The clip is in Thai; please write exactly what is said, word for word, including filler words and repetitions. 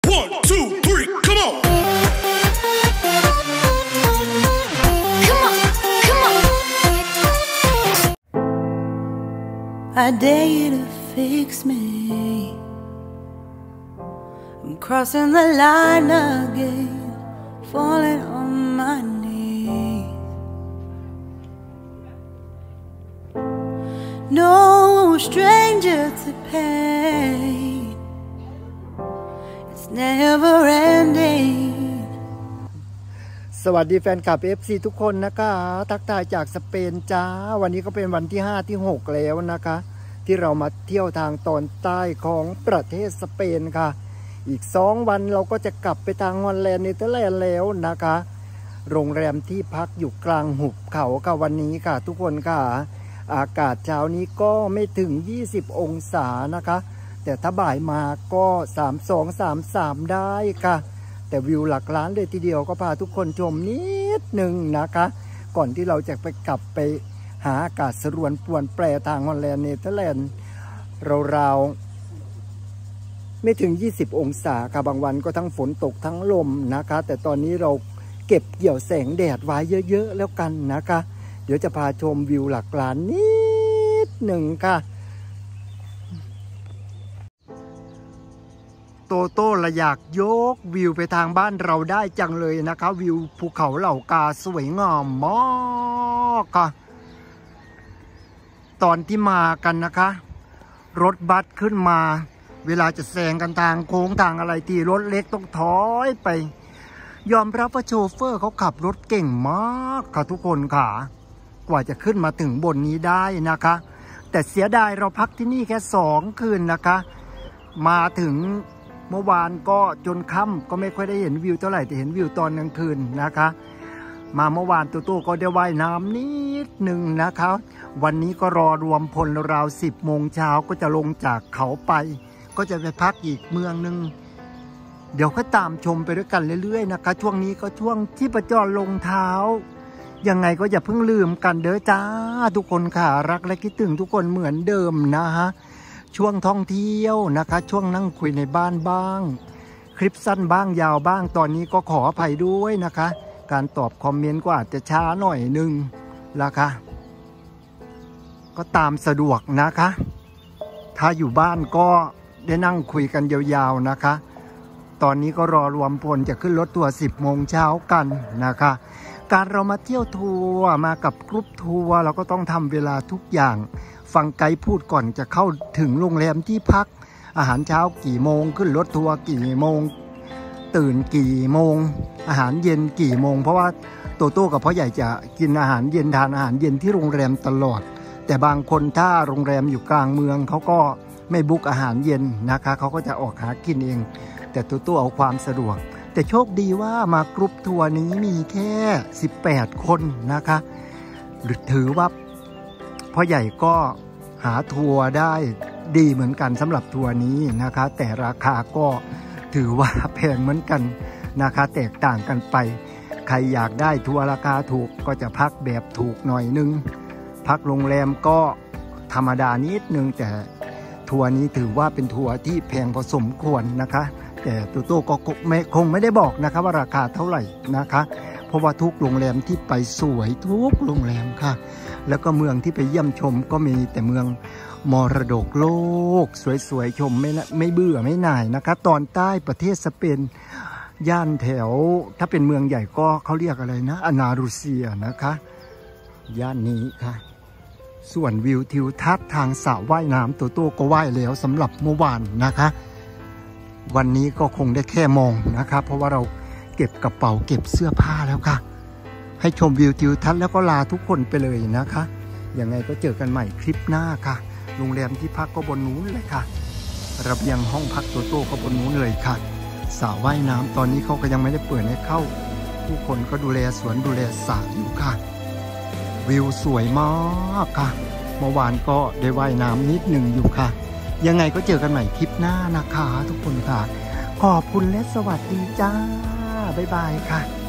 One, two, three, come on. Come on, come on. I dare you to fix me. I'm crossing the line again, falling on my knees. No stranger to pain, it's never ending. สวัสดีแฟนคลับ เอฟ ซี ทุกคนนะคะทักทายจากสเปนจ้าวันนี้ก็เป็นวันที่ห้าที่หกแล้วนะคะที่เรามาเที่ยวทางตอนใต้ของประเทศสเปนค่ะอีกสองวันเราก็จะกลับไปทางฮอลแลนด์เนเธอร์แลนด์แล้วนะคะโรงแรมที่พักอยู่กลางหุบเขาค่ะวันนี้ค่ะทุกคนค่ะอากาศเช้านี้ก็ไม่ถึงยี่สิบองศานะคะแต่ถ้าบ่ายมาก็สามสิบสอง สามสิบสามได้ค่ะแต่วิวหลักล้านเลยทีเดียวก็พาทุกคนชมนิดหนึ่งนะคะก่อนที่เราจะไปกลับไปหาอากาศสรวนป่วนแปรทางฮอลแลนด์เนเธอร์แลนด์ราวๆไม่ถึงยี่สิบองศาค่ะบางวันก็ทั้งฝนตกทั้งลมนะคะแต่ตอนนี้เราเก็บเกี่ยวแสงแดดไว้เยอะๆแล้วกันนะคะเดี๋ยวจะพาชมวิวหลักล้านนิดหนึ่งค่ะโตโต้ละอยากยกวิวไปทางบ้านเราได้จังเลยนะคะวิวภูเขาเหล่ากาสวยงามมากค่ะตอนที่มากันนะคะรถบัสขึ้นมาเวลาจะแซงกันทางโค้งทางอะไรที่รถเล็กต้องถอยไปยอมรับว่าโชเฟอร์เขาขับรถเก่งมากค่ะทุกคนค่ะกว่าจะขึ้นมาถึงบนนี้ได้นะคะแต่เสียดายเราพักที่นี่แค่สองคืนนะคะมาถึงเมื่อวานก็จนค่ำก็ไม่ค่อยได้เห็นวิวเท่าไหร่แต่เห็นวิวตอนกลางคืนนะคะมาเมื่อวานตัวตู้ก็ได้ว่ายน้ำนิดหนึ่งนะคะวันนี้ก็รอรวมพลราวสิบโมงเช้าก็จะลงจากเขาไปก็จะไปพักอีกเมืองหนึ่งเดี๋ยวก็ตามชมไปด้วยกันเรื่อยๆนะคะช่วงนี้ก็ช่วงที่ประจรลงเท้ายังไงก็อย่าเพิ่งลืมกันเด้อจ้าทุกคนค่ะรักและคิดถึงทุกคนเหมือนเดิมนะฮะช่วงท่องเที่ยวนะคะช่วงนั่งคุยในบ้านบ้างคลิปสั้นบ้างยาวบ้างตอนนี้ก็ขออภัยด้วยนะคะการตอบคอมเมนต์ก็อาจจะช้าหน่อยนึงนะคะก็ตามสะดวกนะคะถ้าอยู่บ้านก็ได้นั่งคุยกันยาวๆนะคะตอนนี้ก็รอรวมพลจะขึ้นรถทัวร์สิบโมงเช้ากันนะคะการเรามาเที่ยวทัวร์มากับกรุ๊ปทัวร์เราก็ต้องทำเวลาทุกอย่างฟังไกด์พูดก่อนจะเข้าถึงโรงแรมที่พักอาหารเช้ากี่โมงขึ้นรถทัวร์กี่โมงตื่นกี่โมงอาหารเย็นกี่โมงเพราะว่าโตโต้กับพ่อใหญ่จะกินอาหารเย็นทานอาหารเย็นที่โรงแรมตลอดแต่บางคนถ้าโรงแรมอยู่กลางเมืองเขาก็ไม่บุ๊กอาหารเย็นนะคะเขาก็จะออกหากินเองแต่โตโต้เอาความสะดวกแต่โชคดีว่ามากรุ๊ปทัวร์นี้มีแค่สิบแปดคนนะคะหรือถือว่าพ่อใหญ่ก็หาทัวร์ได้ดีเหมือนกันสำหรับทัวร์นี้นะคะแต่ราคาก็ถือว่าแพงเหมือนกันนะคะแตกต่างกันไปใครอยากได้ทัวร์ราคาถูกก็จะพักแบบถูกหน่อยนึงพักโรงแรมก็ธรรมดานิดนึงแต่ทัวร์นี้ถือว่าเป็นทัวร์ที่แพงพอสมควรนะคะแต่ตัวโต้ก็คงไม่ได้บอกนะคะว่าราคาเท่าไหร่นะคะเพราะว่าทุกโรงแรมที่ไปสวยทุกโรงแรมค่ะแล้วก็เมืองที่ไปเยี่ยมชมก็มีแต่เมืองมรดกโลกสวยๆชมไม่ไม่เบื่อไม่หน่ายนะคะตอนใต้ประเทศสเปนย่านแถวถ้าเป็นเมืองใหญ่ก็เขาเรียกอะไรนะอนาลูเซียนะคะย่านนี้ค่ะส่วนวิวทิวทัศน์ทางสระว่ายน้ำตัวโต้ก็ว่ายแล้วสำหรับเมื่อวานนะคะวันนี้ก็คงได้แค่มองนะคะเพราะว่าเราเก็บกระเป๋าเก็บเสื้อผ้าแล้วค่ะให้ชมวิวทิวทัศน์แล้วก็ลาทุกคนไปเลยนะคะยังไงก็เจอกันใหม่คลิปหน้าค่ะโรงแรมที่พักก็บนนู้นเลยค่ะระเบียงห้องพักตัวโต้ก็บนนู้นเลยค่ะสระว่ายน้ำตอนนี้เขาก็ยังไม่ได้เปิดให้เข้าผู้คนก็ดูแลสวนดูแลสระอยู่ค่ะวิวสวยมากค่ะเมื่อวานก็ได้ว่ายน้ำนิดหนึ่งอยู่ค่ะยังไงก็เจอกันใหม่คลิปหน้านะคะทุกคนค่ะขอบคุณและสวัสดีจ้าบ๊ายบายค่ะ